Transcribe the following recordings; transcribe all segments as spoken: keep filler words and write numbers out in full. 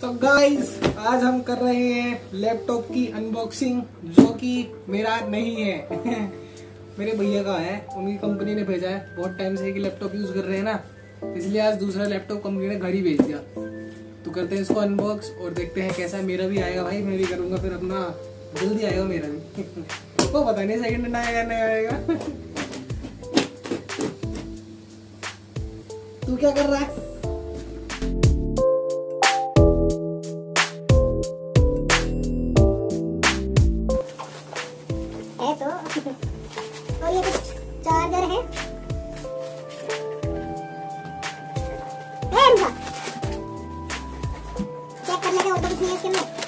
तो गाइस आज हम कर रहे हैं लैपटॉप की अनबॉक्सिंग, जो कि मेरा नहीं है मेरे भैया का है। उनकी कंपनी ने भेजा है, बहुत टाइम से कि लैपटॉप यूज कर रहे हैं ना, इसलिए आज दूसरा लैपटॉप कंपनी ने घर ही भेज दिया। तो करते हैं इसको अनबॉक्स और देखते हैं कैसा है। मेरा भी आएगा भाई, मैं भी करूंगा, फिर अपना जल्दी आएगा मेरा भी तो पता नहीं सेकंड हैंड आएगा नहीं आएगा तू क्या कर रहा है? और ये कुछ चार्जर है, चेक कर लेते हैं और तो कुछ नहीं है इसके अंदर।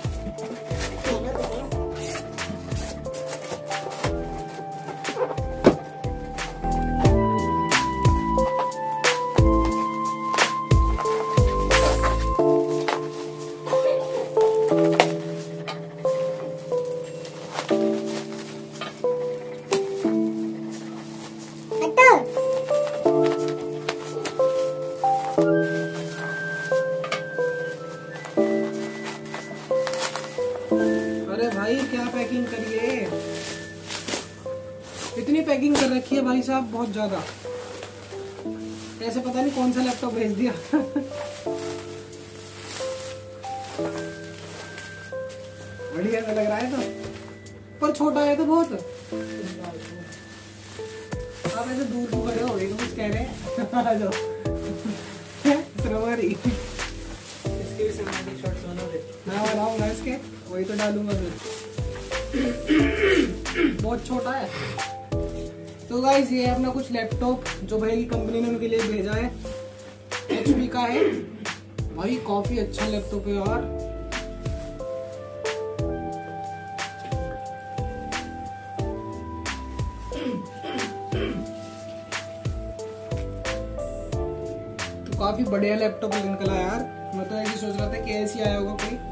अरे भाई क्या पैकिंग करिए, इतनी पैकिंग कर रखी है भाई साहब, बहुत ज्यादा। ऐसे पता नहीं कौन सा लैपटॉप भेज दिया बढ़िया सा लग रहा है तो, पर छोटा है तो बहुत। आप ऐसे दूर क्यों खड़े हो, एक कुछ कह रहे हैं श्रवरी इसके भी सिनेमैटिक शॉट्स बना दे। हाँ बनाऊंगा इसके, वही तो डालूंगा फिर बहुत छोटा है। तो गाइस ये है अपना कुछ लैपटॉप जो भाई की कंपनी ने उनके लिए भेजा है। एचपी का है भाई, काफी अच्छा लैपटॉप है यार। तो काफी बढ़िया लैपटॉप निकला यार। मैं तो ऐसे सोच रहा था कि ऐसे आया होगा कोई।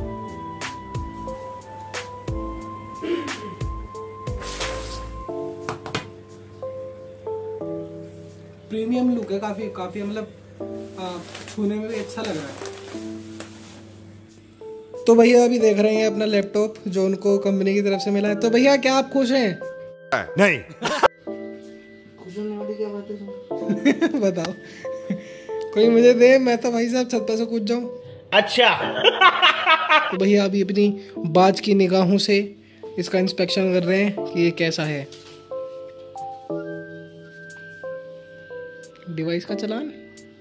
प्रीमियम लुक है, काफी काफी मतलब छूने में भी अच्छा लग रहा है। तो भैया अभी देख रहे हैं अपना लैपटॉप जो उनको कंपनी की तरफ से मिला है। तो भैया क्या आप खुश हैं? नहीं खुश होने वाली क्या बात है बताओ कोई मुझे दे, मैं तो भाई साहब छत से कूद जाऊं। अच्छा तो भैया अभी अपनी बाज की निगाहों से इसका इंस्पेक्शन कर रहे हैं कि ये कैसा है। डिवाइस का चलान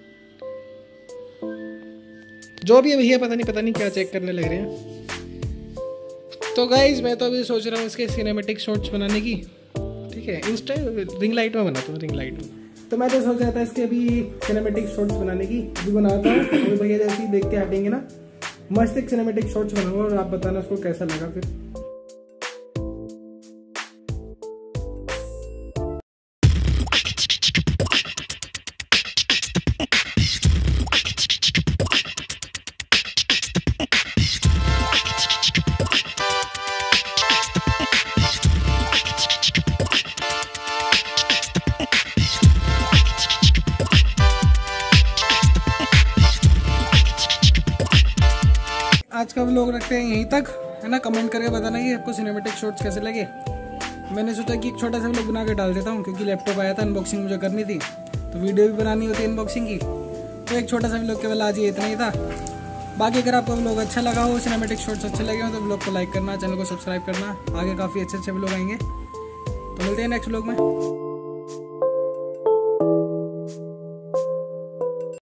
जो भी है भैया, पता नहीं पता नहीं क्या चेक करने लग रहे हैं। तो गाइज मैं तो अभी सोच रहा हूँ इसके सिनेमैटिक शॉट्स बनाने की। ठीक है, इंस्टा रिंग लाइट में बनाता हूँ, रिंग लाइट में। तो मैं तो सोच रहा था इसके अभी सिनेमैटिक शॉट्स बनाने की, अभी बनाता हूँ। अभी भैया जैसे ही देख के हटेंगे ना, मस्त एक सिनेमैटिक शॉट्स बनाऊंगा और आप बताना उसको कैसा लगा फिर। आज का व्लॉग रखते हैं यहीं तक, है ना। कमेंट करके बताना कि आपको सिनेमैटिक शॉट्स कैसे लगे। मैंने सोचा कि एक छोटा सा व्लॉग बना के डाल देता हूँ, क्योंकि लैपटॉप आया था, अनबॉक्सिंग मुझे करनी थी, तो वीडियो भी बनानी होती है अनबॉक्सिंग की। तो एक छोटा सा व्लॉग केवल आज ये इतना ही था। बाकी अगर आपको व्लॉग अच्छा लगा हो, सिनेमैटिक शॉट्स अच्छे लगे हो, तो व्लॉग को लाइक करना, चैनल को सब्सक्राइब करना। आगे काफ़ी अच्छे अच्छे व्लॉग आएंगे, तो मिलते हैं नेक्स्ट व्लॉग में।